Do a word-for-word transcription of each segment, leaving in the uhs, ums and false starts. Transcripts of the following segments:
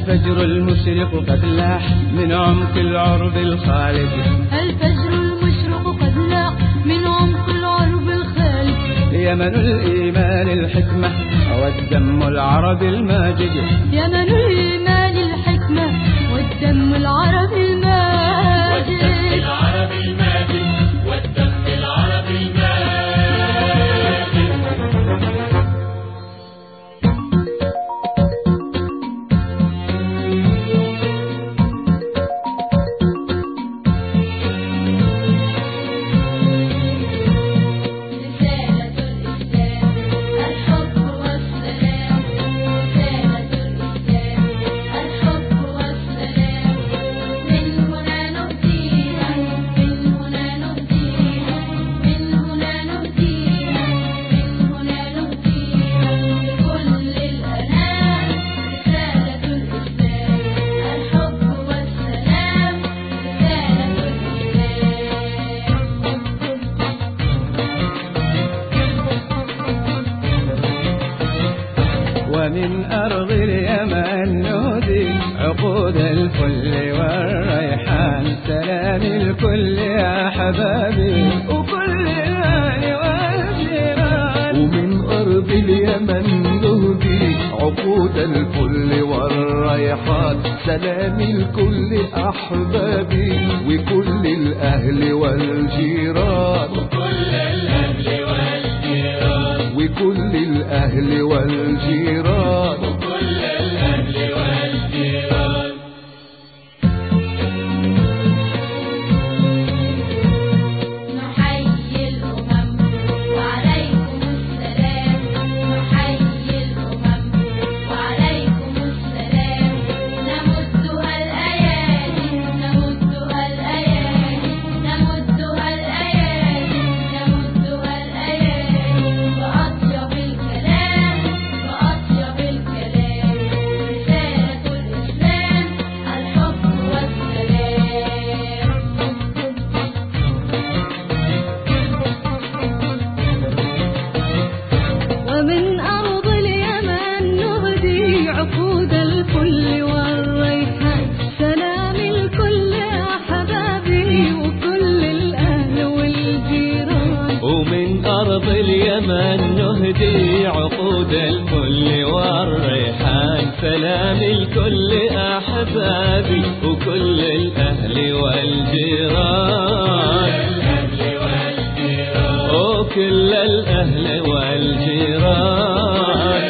الفجر المشرق قد لاح من عمق العرب الخالد. الفجر المشرق قد لاح من عمق العرب الخالد. يمن الإيمان الحكمة والدم العربي الماجد. يمن الإيمان الحكمة والدم العربي الماجد. والدم العربي الماجد والدم العربي الماجد. ومن أرض اليمن نهدي عقود الفل والريحان. سلام الكل يا حبابي وكل الأهل والجيران. ومن أرض اليمن نهدي عقود الفل والريحان. سلام الكل أحبابي وكل الأهل والجيران. وكل الأهل والجيران. وكل الأهل والجيران. وكل الأهل والجيران. نحيي الأمم وعليكم السلام. نحيي الأمم وعليكم السلام. نمدها الأيادي نمدها الأيادي نمدها الأيادي نمدها الأيادي. وأطيب الكلام وأطيب الكلام رسالة الإسلام الحب والسلام. ومن أرض اليمن نهدي عقود الفل والريحان. سلام الكل يا حبابي وكل الأهل والجيران. ومن أرض اليمن نهدي عقود الفل والريحان. سلام الكل أحبابي وكل الأهل والجيران. وكل الأهل والجيران.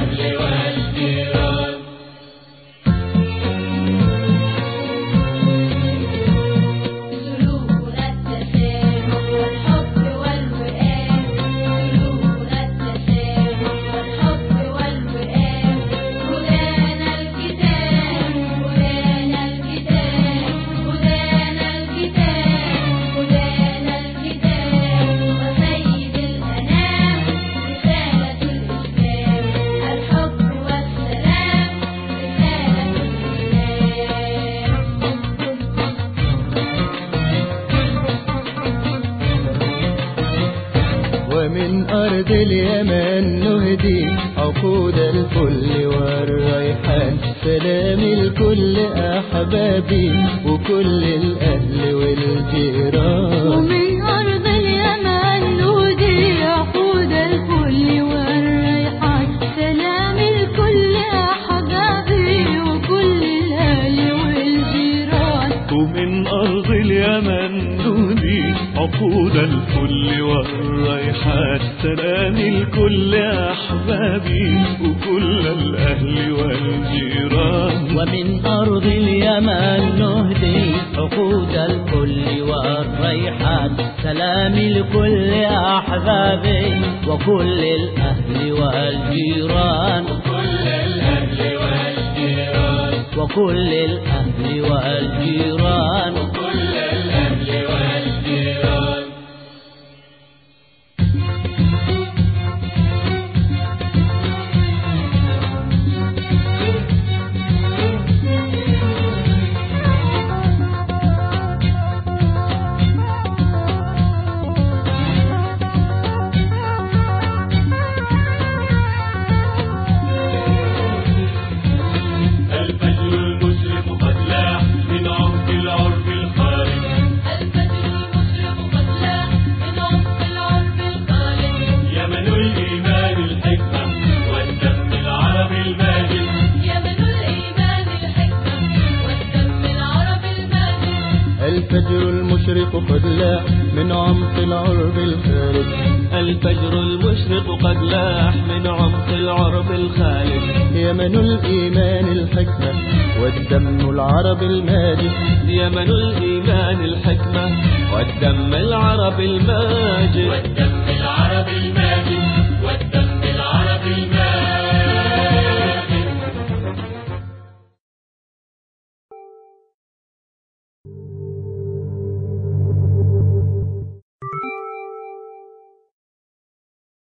سلوكنا التسامح والحب والوئام. سلوكنا التسامح والحب والوئام. هدانا الكتاب هدانا الكتاب هدانا الكتاب هدانا الكتاب. وسيد الأنام رسالة الإسلام الحب والسلام رسالة الإسلام. ومن أرض اليمن نهدي عقود الفل والريحان. سلام الكل أحبابي وكل الأهل والجيران. ومن أرض اليمن نهدي عقود الفل والريحان. سلام الكل أحبابي وكل الأهل والجيران. ومن أرض اليمن نهدي عقود الفل والريحان. سلام الكل أحبابي وكل الأهل والجيران. ومن أرض اليمن نهدي عقود الفل والريحان. سلام الكل أحبابي وكل الأهل والجيران. وكل الأهل والجيران. وكل الأهل والجيران. وكل الأهل والجيران. الفجر من عمق العرب الخالد. الفجر المشرق قد لاح من عمق العرب الخالد. يمن الإيمان الحكمة والدم العربي الماجد. يمن الإيمان الحكمة والدم العربي الماجد. والدم العربي الماجد